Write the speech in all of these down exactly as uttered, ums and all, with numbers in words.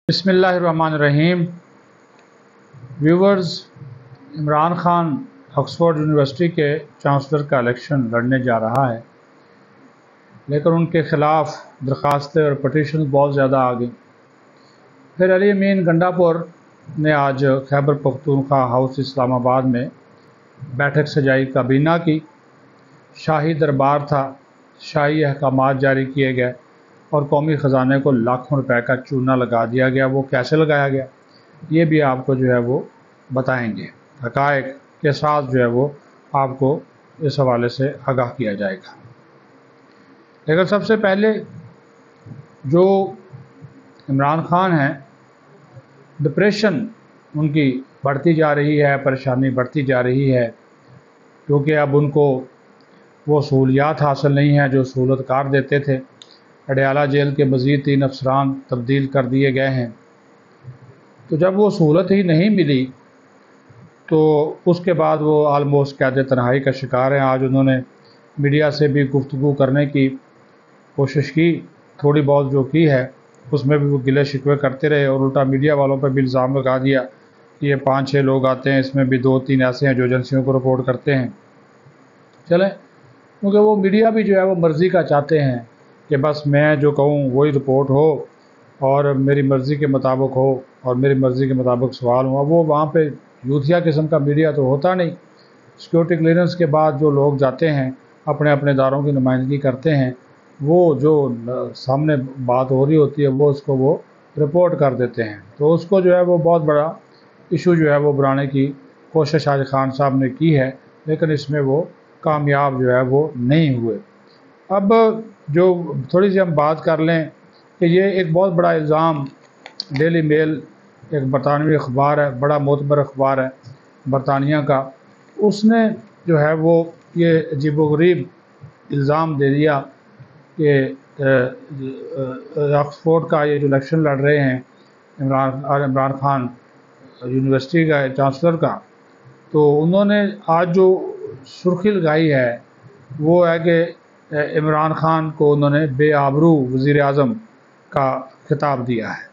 بسم اللہ الرحمن الرحیم viewers, Imran Khan Oxford University کے چانسلر کا الیکشن لڑنے جا رہا ہے، لیکن ان کے خلاف درخواستیں اور پٹیشن بہت زیادہ آ گئیں۔ پھر علی امین گنڈا پور نے آج خیبر پختونخوا ہاؤس اسلام آباد میں بیٹھک سجائی کابینہ کی۔ شاہی دربار تھا، شاہی احکامات جاری کیے گئے اور قومی خزانے کو لاکھوں روپے کا چونا لگا دیا گیا۔ وہ کیسے لگایا گیا یہ بھی آپ کو جو ہے وہ بتائیں گے، حقائق کے ساتھ جو ہے وہ آپ کو اس حوالے سے آگاہ کیا جائے گا۔ لیکن سب سے پہلے جو عمران خان ہیں، ڈپریشن ان کی بڑھتی جا رہی ہے، پریشانی بڑھتی جا رہی ہے، کیونکہ اب ان کو وہ سہولیات حاصل نہیں ہیں جو سہولت کار دیتے تھے۔ اڈیالہ جیل کے مزید تین افسران تبدیل کر دیے گئے ہیں، تو جب وہ سہولت ہی نہیں ملی تو اس کے بعد وہ آلموسٹ قید تنہائی کا شکار ہیں۔ آج انہوں نے میڈیا سے بھی گفتگو کرنے کی کوشش کی، تھوڑی بہت جو کی ہے اس میں بھی وہ گلے شکوے کرتے رہے اور الٹا میڈیا والوں پر بھی الزام لگا دیا کہ یہ پانچ چھ لوگ آتے ہیں، اس میں بھی دو تین ایسے ہیں جو ایجنسیوں کو رپورٹ کرتے ہیں۔ چلیں، کیونکہ وہ میڈیا بھی جو ہے وہ مرضی کا چاہتے ہیں کہ بس میں جو کہوں وہی رپورٹ ہو اور میری مرضی کے مطابق ہو اور میری مرضی کے مطابق سوال ہوا۔ وہ وہاں پہ یوتھیا قسم کا میڈیا تو ہوتا نہیں۔ سیکورٹی کلیئرنس کے بعد جو لوگ جاتے ہیں اپنے اپنے اداروں کی نمائندگی کرتے ہیں، وہ جو سامنے بات ہو رہی ہوتی ہے وہ اس کو وہ رپورٹ کر دیتے ہیں، تو اس کو جو ہے وہ بہت بڑا ایشو جو ہے وہ بنانے کی کوشش آج خان صاحب نے کی ہے، لیکن اس میں وہ کامیاب جو ہے وہ نہیں ہوئے۔ اب جو تھوڑی سی ہم بات کر لیں کہ یہ ایک بہت بڑا الزام ڈیلی میل ایک برطانوی اخبار ہے، بڑا معتبر اخبار ہے برطانیہ کا، اس نے جو ہے وہ یہ عجیب و غریب الزام دے دیا کہ آکسفورڈ کا یہ جو الیکشن لڑ رہے ہیں عمران عمران خان یونیورسٹی کا چانسلر کا، تو انہوں نے آج جو سرخی لگائی ہے وہ ہے کہ عمران خان کو انہوں نے بے آبرو وزیر اعظم کا خطاب دیا ہے،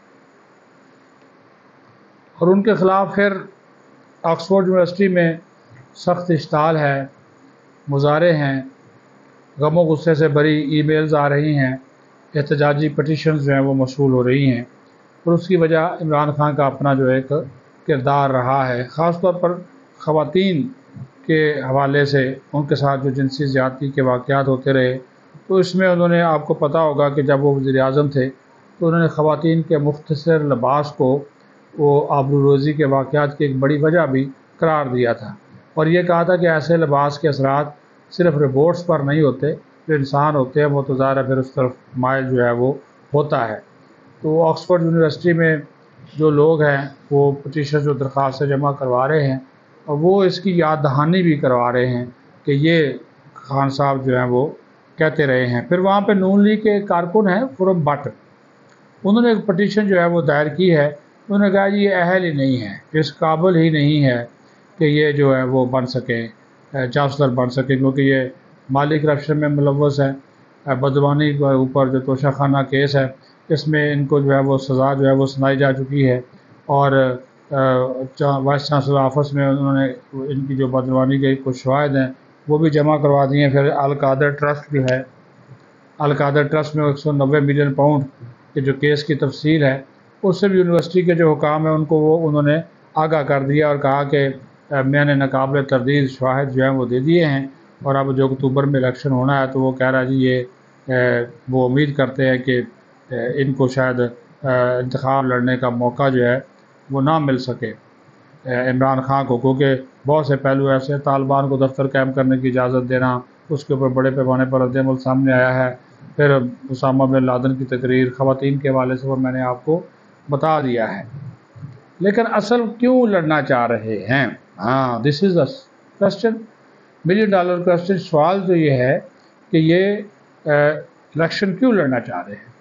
اور ان کے خلاف پھر آکسفورڈ یونیورسٹی میں سخت اشتعال ہے، مظاہرے ہیں، غم و غصے سے بھری ای میلز آ رہی ہیں، احتجاجی پٹیشنز جو ہیں وہ موصول ہو رہی ہیں، اور اس کی وجہ عمران خان کا اپنا جو ایک کردار رہا ہے، خاص طور پر خواتین کے حوالے سے ان کے ساتھ جو جنسی زیادتی کے واقعات ہوتے رہے۔ تو اس میں انہوں نے، آپ کو پتہ ہوگا کہ جب وہ وزیر اعظم تھے تو انہوں نے خواتین کے مختصر لباس کو وہ آبروریزی کے واقعات کی ایک بڑی وجہ بھی قرار دیا تھا، اور یہ کہا تھا کہ ایسے لباس کے اثرات صرف رپورٹس پر نہیں ہوتے، جو انسان ہوتے ہیں وہ تو ظاہر ہے پھر اس طرف مائل جو ہے وہ ہوتا ہے۔ تو آکسفورڈ یونیورسٹی میں جو لوگ ہیں وہ پٹیشن جو درخواستیں جمع کروا رہے ہیں، اور وہ اس کی یاد دہانی بھی کروا رہے ہیں کہ یہ خان صاحب جو ہیں وہ کہتے رہے ہیں۔ پھر وہاں پہ نون لیگ کے کارکن ہیں خرم بٹ، انہوں نے ایک پٹیشن جو ہے وہ دائر کی ہے، انہوں نے کہا جی یہ اہل ہی نہیں ہے، اس قابل ہی نہیں ہے کہ یہ جو ہے وہ بن سکے، چانسلر بن سکے، کیونکہ یہ مالی کرپشن میں ملوث ہے، بدعنوانی کے اوپر جو توشہ خانہ کیس ہے اس میں ان کو جو ہے وہ سزا جو ہے وہ سنائی جا چکی ہے، اور وائس چانسلر آفس میں انہوں نے ان کی جو بدعنوانی کے کچھ شواہد ہیں وہ بھی جمع کروا دیے ہیں۔ پھر القادر ٹرسٹ جو ہے، القادر ٹرسٹ میں ایک سو نوے ملین پاؤنڈ کے جو کیس کی تفصیل ہے اس سے بھی یونیورسٹی کے جو حکام ہیں ان کو وہ انہوں نے آگاہ کر دیا اور کہا کہ میں نے ناقابل تردید شواہد جو ہیں وہ دے دیے ہیں، اور اب جو اکتوبر میں الیکشن ہونا ہے تو وہ کہہ رہا ہے جی یہ وہ امید کرتے ہیں کہ ان کو شاید انتخاب لڑنے کا موقع جو ہے وہ نہ مل سکے عمران خان کو، کیونکہ بہت سے پہلو ایسے ہیں، طالبان کو دفتر قائم کرنے کی اجازت دینا، اس کے اوپر بڑے پیمانے پر رد عمل سامنے آیا ہے، پھر اسامہ بن لادن کی تقریر، خواتین کے حوالے سے وہ میں نے آپ کو بتا دیا ہے۔ لیکن اصل کیوں لڑنا چاہ رہے ہیں؟ ہاں، this is a question, million dollar question. سوال تو یہ ہے کہ یہ الیکشن کیوں لڑنا چاہ رہے ہیں؟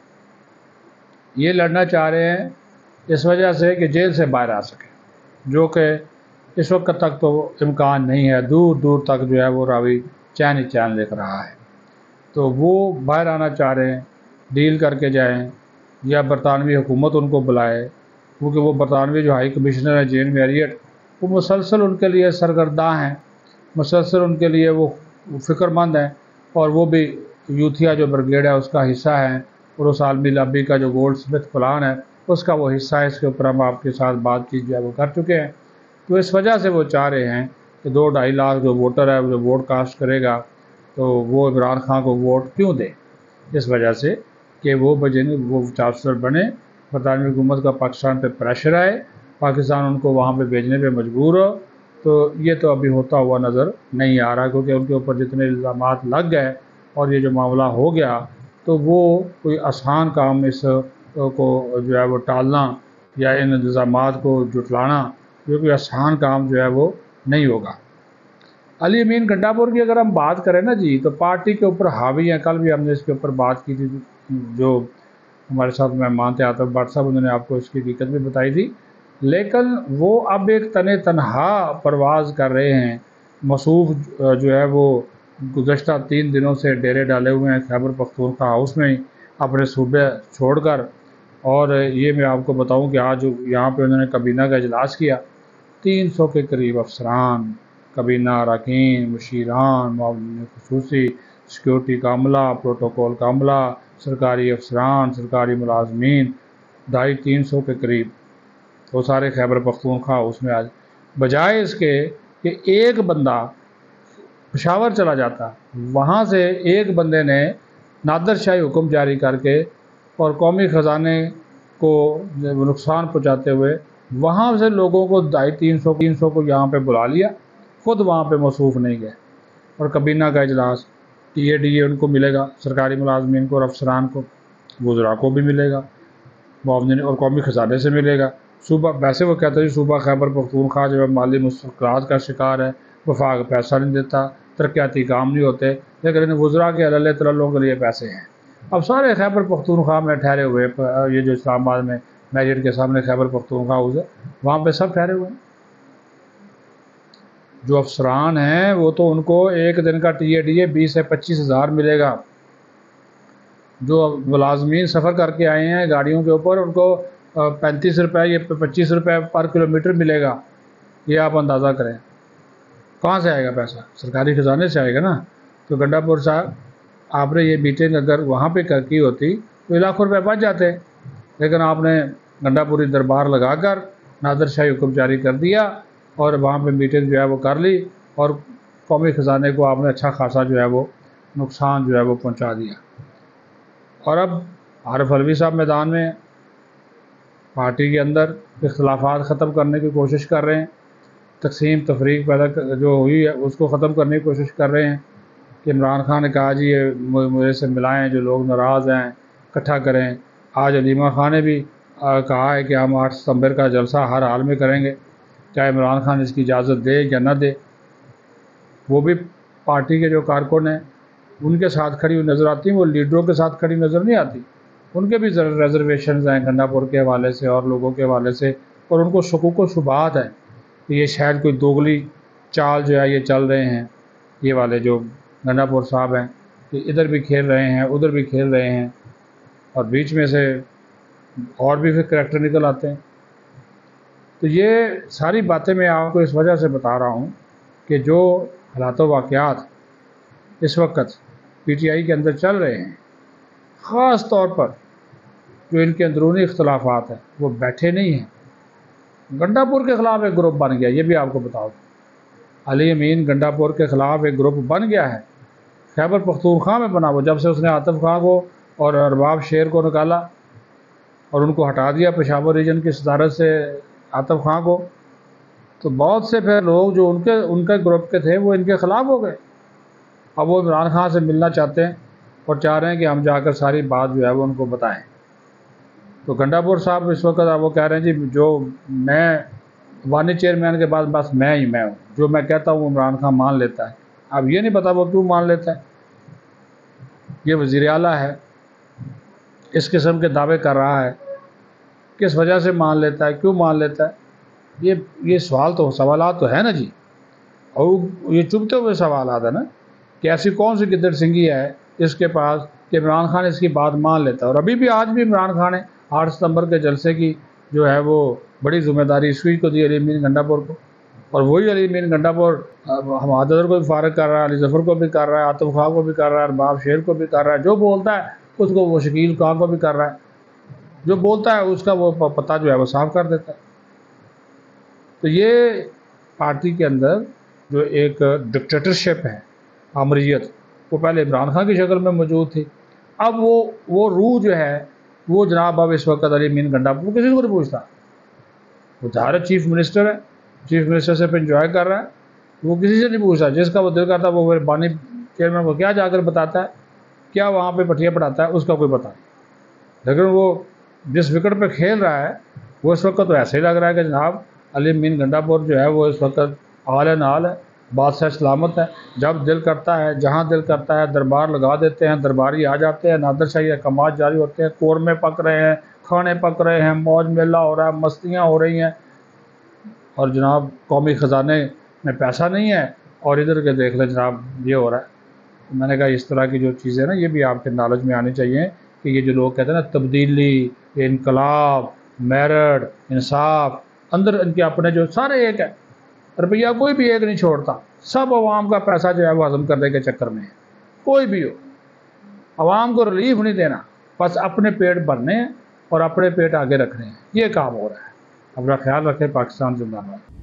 یہ لڑنا چاہ رہے ہیں اس وجہ سے کہ جیل سے باہر آ سکے، جو کہ اس وقت تک تو امکان نہیں ہے، دور دور تک جو ہے وہ راوی چین ہی چین لکھ رہا ہے، تو وہ باہر آنا چاہ رہے ہیں، ڈیل کر کے جائیں، یا برطانوی حکومت ان کو بلائے، کیونکہ وہ برطانوی جو ہائی کمشنر ہے جین میریٹ، وہ مسلسل ان کے لیے سرگرداں ہیں، مسلسل ان کے لیے وہ فکر مند ہیں، اور وہ بھی یوتھیا جو بریگیڈ ہے اس کا حصہ ہیں، اور اس عالمی لابی کا جو گولڈ سمتھ پلان ہے اس کا وہ حصہ ہے۔ اس کے اوپر ہم آپ کے ساتھ بات چیت جو ہے وہ کر چکے ہیں۔ تو اس وجہ سے وہ چاہ رہے ہیں کہ دو ڈھائی لاکھ جو ووٹر ہے جو ووٹ کاسٹ کرے گا تو وہ عمران خان کو ووٹ کیوں دے، اس وجہ سے کہ وہ بجن وہ چانسلر بنے، برطانوی حکومت کا پاکستان پہ پریشر آئے، پاکستان ان کو وہاں پہ بھیجنے پہ مجبور ہو۔ تو یہ تو ابھی ہوتا ہوا نظر نہیں آ رہا، کیونکہ ان کے اوپر جتنے الزامات لگ گئے اور یہ جو معاملہ ہو گیا تو وہ کوئی آسان کام اس کو جو ہے وہ ٹالنا یا ان الزامات کو جھٹلانا یہ کوئی آسان کام جو ہے وہ نہیں ہوگا۔ علی امین گنڈا پور کی اگر ہم بات کریں نا جی، تو پارٹی کے اوپر حاوی ہیں، کل بھی ہم نے اس کے اوپر بات کی تھی، جو ہمارے ساتھ مہمان تھے آطف بٹ صاحب، انہوں نے آپ کو اس کی حقیقت بھی بتائی تھی، لیکن وہ اب ایک تن تنہا پرواز کر رہے ہیں۔ مصوف جو ہے وہ گزشتہ تین دنوں سے ڈیرے ڈالے ہوئے ہیں خیبر پختونخوا ہاؤس میں ہی اپنے صوبے چھوڑ کر، اور یہ میں آپ کو بتاؤں کہ آج یہاں پہ انہوں نے کابینہ کا اجلاس کیا، تین سو کے قریب افسران، کابینہ اراکین، مشیران، معاون خصوصی، سیکیورٹی کا عملہ، پروٹوکول کا عملہ، سرکاری افسران، سرکاری ملازمین، ڈھائی تین سو کے قریب، وہ سارے خیبر پختونخوا اس میں آج بجائے اس کے کہ ایک بندہ پشاور چلا جاتا، وہاں سے ایک بندے نے نادر شاہی حکم جاری کر کے اور قومی خزانے کو نقصان پہنچاتے ہوئے وہاں سے لوگوں کو ڈھائی تین سو تین سو کو یہاں پہ بلا لیا، خود وہاں پہ موصوف نہیں گئے۔ اور کابینہ کا اجلاس، ٹی اے ڈی اے ان کو ملے گا، سرکاری ملازمین کو اور افسران کو، وزراء کو بھی ملے گا، معاونین اور قومی خزانے سے ملے گا۔ صوبہ ویسے وہ کہتے ہیں صوبہ خیبر پختونخوا جو ہے مالی مشکلات کا شکار ہے، وفاق پیسہ نہیں دیتا، ترقیاتی کام نہیں ہوتے، لیکن وزراء کے اللہ تلوں کے لیے پیسے ہیں۔ اب سارے خیبر پختونخوا میں ٹھہرے ہوئے، یہ جو اسلام آباد میں میرٹ کے سامنے خیبر پختونخوا ہاؤس ہے وہاں پہ سب ٹھہرے ہوئے ہیں۔ جو افسران ہیں وہ تو ان کو ایک دن کا ٹی اے ڈی اے بیس سے پچیس ہزار ملے گا، جو ملازمین سفر کر کے آئے ہیں گاڑیوں کے اوپر ان کو پینتیس روپے یا پچیس روپے پر کلومیٹر ملے گا۔ یہ آپ اندازہ کریں کہاں سے آئے گا پیسہ، سرکاری خزانے سے آئے گا نا۔ تو گنڈا پور صاحب آپ نے یہ میٹنگ اگر وہاں پہ کر کی ہوتی تو لاکھوں روپے بچ جاتے، لیکن آپ نے گنڈا پوری دربار لگا کر نادر شاہی حکم جاری کر دیا اور وہاں پہ میٹنگ جو ہے وہ کر لی، اور قومی خزانے کو آپ نے اچھا خاصا جو ہے وہ نقصان جو ہے وہ پہنچا دیا۔ اور اب عارف علوی صاحب میدان میں پارٹی کے اندر اختلافات ختم کرنے کی کوشش کر رہے ہیں، تقسیم تفریق پیدا جو ہوئی ہے اس کو ختم کرنے کی کوشش کر رہے ہیں کہ عمران خان نے کہا جی یہ مجھے سے ملائیں، جو لوگ ناراض ہیں اکٹھا کریں۔ آج علیمہ خان نے بھی کہا ہے کہ ہم آٹھ ستمبر کا جلسہ ہر حال میں کریں گے، چاہے عمران خان اس کی اجازت دے یا نہ دے۔ وہ بھی پارٹی کے جو کارکن ہیں ان کے ساتھ کھڑی ہوئی نظر آتی ہیں، وہ لیڈروں کے ساتھ کھڑی نظر نہیں آتی، ان کے بھی ریزرویشنز ہیں گنڈا پور کے حوالے سے اور لوگوں کے حوالے سے، اور ان کو شکوک و شبہات ہیں کہ یہ شاید کوئی دوگلی چال جو ہے یہ چل رہے ہیں، یہ والے جو گنڈا پور صاحب ہیں کہ ادھر بھی کھیل رہے ہیں ادھر بھی کھیل رہے ہیں، اور بیچ میں سے اور بھی پھر کریکٹر نکل آتے ہیں۔ تو یہ ساری باتیں میں آپ کو اس وجہ سے بتا رہا ہوں کہ جو حالات و واقعات اس وقت پی ٹی آئی کے اندر چل رہے ہیں، خاص طور پر جو ان کے اندرونی اختلافات ہیں، وہ بیٹھے نہیں ہیں۔ گنڈا پور کے خلاف ایک گروپ بن گیا، یہ بھی آپ کو بتاؤ، علی امین گنڈا پور کے خلاف ایک گروپ بن گیا ہے، خیبر پختونخوا میں بنا ہوا، جب سے اس نے آطف خان کو اور ارباب شیر کو نکالا اور ان کو ہٹا دیا پشاور ریجن کی صدارت سے آطف خان کو، تو بہت سے پھر لوگ جو ان کے ان کے گروپ کے تھے وہ ان کے خلاف ہو گئے۔ اب وہ عمران خان سے ملنا چاہتے ہیں اور چاہ رہے ہیں کہ ہم جا کر ساری بات جو ہے وہ ان کو بتائیں۔ تو گنڈا پور صاحب اس وقت وہ کہہ رہے ہیں جی جو میں وانی چیئرمین کے بعد بس میں ہی میں ہوں، جو میں کہتا ہوں وہ عمران خان مان لیتا ہے۔ اب یہ نہیں پتا وہ کیوں مان لیتا ہے، یہ وزیر اعلیٰ ہے، اس قسم کے دعوے کر رہا ہے، کس وجہ سے مان لیتا ہے، کیوں مان لیتا ہے؟ یہ یہ سوال تو سوالات تو ہے نا جی، اور یہ چبھتے ہوئے سوالات ہیں نا کہ ایسی کون سی گدڑ سنگھی ہے اس کے پاس کہ عمران خان اس کی بات مان لیتا ہے، اور ابھی بھی آج بھی عمران خان ہے آٹھ ستمبر کے جلسے کی جو ہے وہ بڑی ذمہ داری سوئی کو دی علی امین گنڈاپور کو، اور وہی علی امین گنڈاپور حماد اظہر کو بھی فارغ کر رہا ہے، علی ظفر کو بھی کر رہا ہے، عاطف خواہ کو بھی کر رہا ہے، ارباب شیر کو بھی کر رہا ہے، جو بولتا ہے اس کو وہ شکیل خان کو بھی کر رہا ہے، جو بولتا ہے اس کا وہ پتہ جو ہے وہ صاف کر دیتا ہے۔ تو یہ پارٹی کے اندر جو ایک ڈکٹیٹرشپ ہے، آمریت، وہ پہلے عمران خان کی شکل میں موجود تھی، اب وہ وہ روح جو ہے وہ جناب اب اس وقت علی امین گنڈاپور کسی کو نہیں پوچھتا، وہ ظاہر چیف منسٹر ہے، چیف منسٹر سے پہ انجوائے کر رہا ہے، وہ کسی سے نہیں پوچھتا، جس کا وہ دل کرتا ہے وہ پھر بانی چیئرمین کو کیا جا کر بتاتا ہے، کیا وہاں پہ پٹھیاں پڑھاتا ہے، اس کا کوئی پتہ نہیں، لیکن وہ جس وکٹ پہ کھیل رہا ہے وہ اس وقت تو ایسے ہی لگ رہا ہے کہ جناب علی امین گنڈاپور جو ہے وہ اس وقت عال نال ہے، بادشاہ سلامت ہے، جب دل کرتا ہے جہاں دل کرتا ہے دربار لگا دیتے ہیں، درباری آ جاتے ہیں، نادر شاہی احکامات جاری ہوتے ہیں، قورمے پک رہے ہیں، کھانے پک رہے ہیں، موج میلہ ہو رہا ہے، مستیاں ہو رہی ہیں، اور جناب قومی خزانے میں پیسہ نہیں ہے، اور ادھر کے دیکھ لیں جناب یہ ہو رہا ہے۔ میں نے کہا اس طرح کی جو چیزیں نا یہ بھی آپ کے نالج میں آنی چاہیے کہ یہ جو لوگ کہتے ہیں نا تبدیلی، انقلاب، میرٹ، انصاف، اندر ان کے اپنے جو سارے ایک ہے، روپیہ کوئی بھی ایک نہیں چھوڑتا، سب عوام کا پیسہ جو ہے وہ ہضم کرنے کے چکر میں ہے، کوئی بھی ہو، عوام کو ریلیف نہیں دینا، بس اپنے پیٹ بھرنے ہیں اور اپنے پیٹ آگے رکھنے ہیں، یہ کام ہو رہا ہے۔ اپنا خیال رکھیں، پاکستان زندہ باد۔